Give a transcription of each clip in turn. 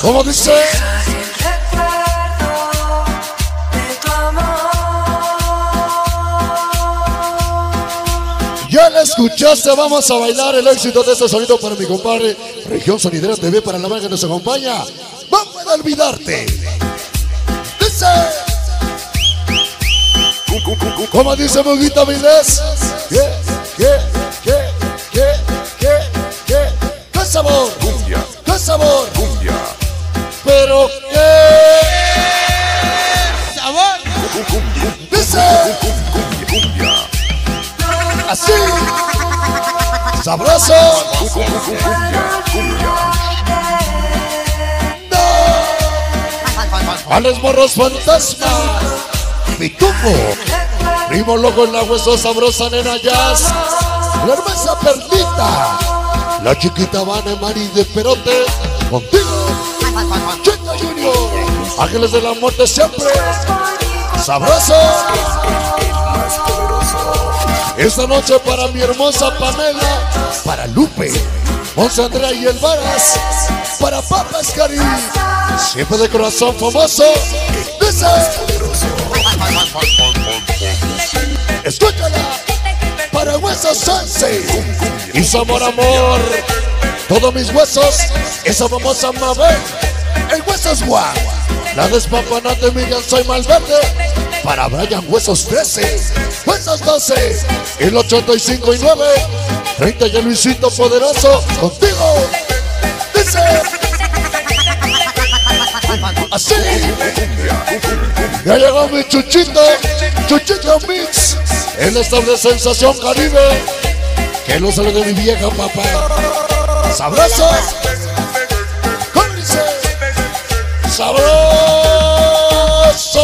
¿Cómo dice? Ya la escuchaste, vamos a bailar el éxito de este sonido para mi compadre Región Sonidera TV, para la banda que nos acompaña. Vamos a olvidarte. Dice. ¿Cómo dice Muguita Vilés? ¿Qué sabor? Cumbia. ¿Qué sabor? Cumbia. Pero qué sabor. Dice. Cumbia. Así. Sabroso. Cumbia. No. Alex Morros Fantasma. Pitufo. Primo Loco en la hueso sabrosa, nena Jazz. La hermosa Perlita. La chiquita Vane Mari de Perote. Contigo. Chica Junior. Ángeles de la Muerte siempre. Sabroso. Esta noche para mi hermosa Pamela, para Lupe, Monse Andrea y el Varas, para Papas Cari, siempre de corazón famoso. Dice. Escúchala. Para Huesos Sensei y Sabor Amor. Todos mis huesos, esa famosa Mabel, el Huesos Guau, la despampanante Miguel Soy Malverde. Para Brian Huesos 13, Huesos 12, el 85 y 9, 30 y el Luisito Poderoso, contigo. Dice. Así. Ya llegó mi Chuchito, Chuchito Mix, el estable Sensación Caribe. Que no sale de mi vieja, papá. Sabroso. Cómplice. Sabroso.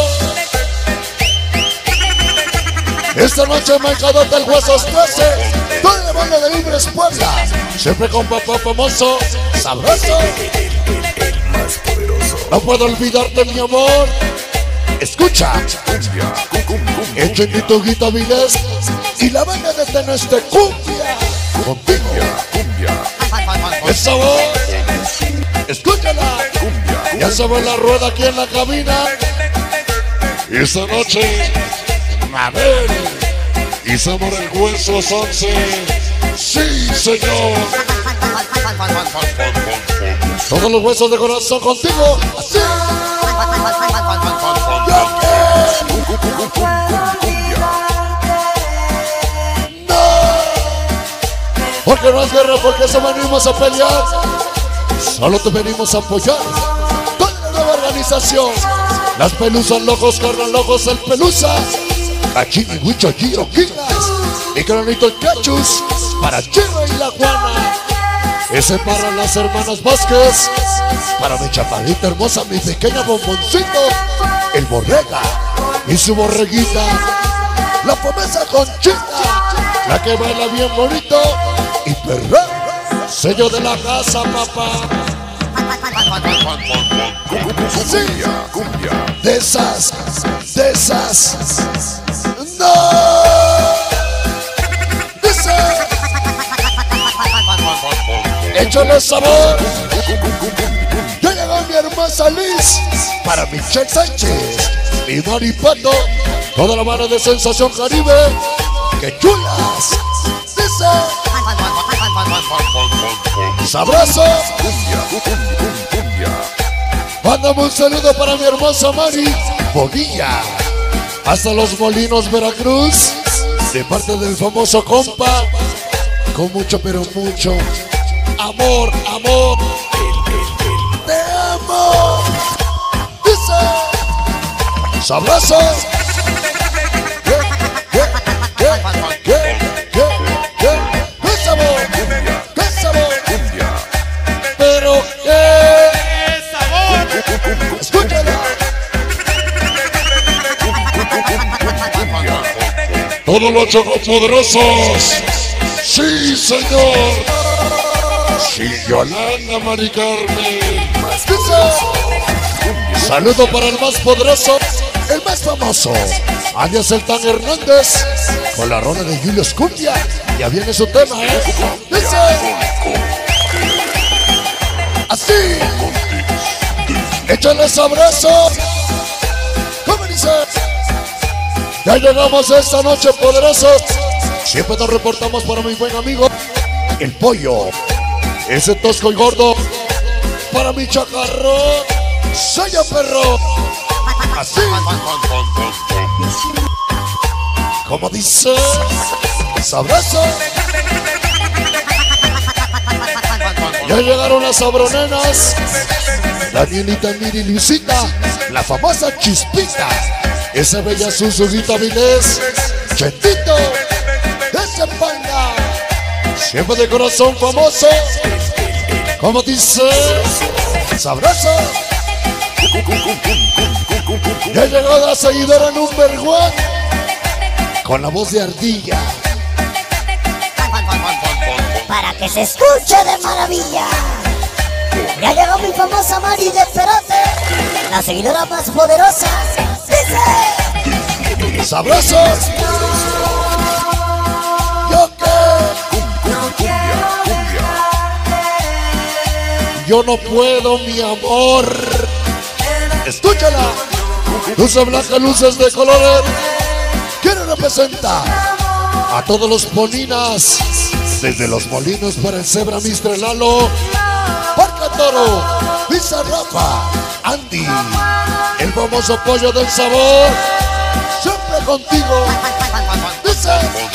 Esta noche me encantó el Huesos 13. Toda la banda de Libres Puebla. Siempre con papá famoso. Sabroso. El más poderoso. No puedo olvidarte, mi amor. Escucha. Cumbia. El Chinito Guita Vilés y la banda de Teneste Cumbia. Contigo. Cumbia. Esa voz. Escúchala. Cumbia. Ya se ve la rueda aquí en la cabina. Esta noche. A ver. Y Sabor el Huesos 11. Sí, señor. Todos los huesos de corazón contigo. Así. No. Porque no es guerra, porque eso venimos a pelear. Solo te venimos a apoyar. Toda la nueva organización. Las pelusas locos, carnal locos, el pelusa. Cachini, Huicho, Giro, Quilas. Mi cronito el Cachus. Para Chino y la Juana. Ese para las hermanas Vázquez. Para mi chaparrita hermosa, mi pequeña bomboncito. El Borrega y su borreguita. La promesa Conchita. La que baila bien bonito. Y perra. Sello de la casa, papá. Sí. Cumbia. De esas. No. Dice. Échale sabor. Ya llegó mi hermosa Liz. Para Michelle Sánchez, mi Maripato, toda la mano de Sensación Caribe. ¡Qué chulas! Dice. Sabroso. Cumbia. Mándame un saludo para mi hermosa Mari Bonilla. Hasta Los Molinos, Veracruz. De parte del famoso compa. Con mucho, pero mucho amor. Te amo. Dice. Sabroso. ¿Qué sabor? ¿Qué sabor? Cumbia. Pero qué sabor. Escúchala. Todos los chocopoderosos. Sí, señor. Sí, Yolanda, Mari Carmen. Saludo para el más poderoso, el más famoso, alias el Tan Hernández, con la rola de Julio Cumbia. Ya viene su tema, Dice. Así. Échale sabroso. ¿Cómo dice? Ya llegamos esta noche, poderosos. Siempre nos reportamos para mi buen amigo el pollo, ese tosco y gordo. Para mi chacarrón, soy el perro. Así. Como dice, sabroso. Ya llegaron las sabronenas. Danielita, Miri, Luisita, la famosa Chispita, esa bella Susugita Vilés, Chetito, ese panda, siempre de corazón famoso. Como dice, sabroso. Ya llegó la seguidora number one con la voz de ardilla, para que se escuche de maravilla. Ya llegó mi famosa Mari de Perote, la seguidora más poderosa. Dice: sabrosos. Yo yo no puedo, mi amor. Escúchala. Luces blancas, luces de colores. Quiero representar a todos los polinas, desde los molinos para el Zebra, Mr. Lalo, Parca Toro, Pizza Rafa, Andy, el famoso pollo del sabor, siempre contigo. Dice: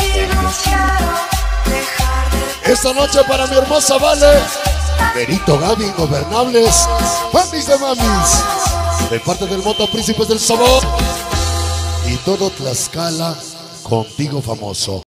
esta noche para mi hermosa Vale, Berito, Gaby, Ingobernables, mamis de mamis, de parte del Moto Príncipes del Sabor y todo Tlaxcala, contigo famoso.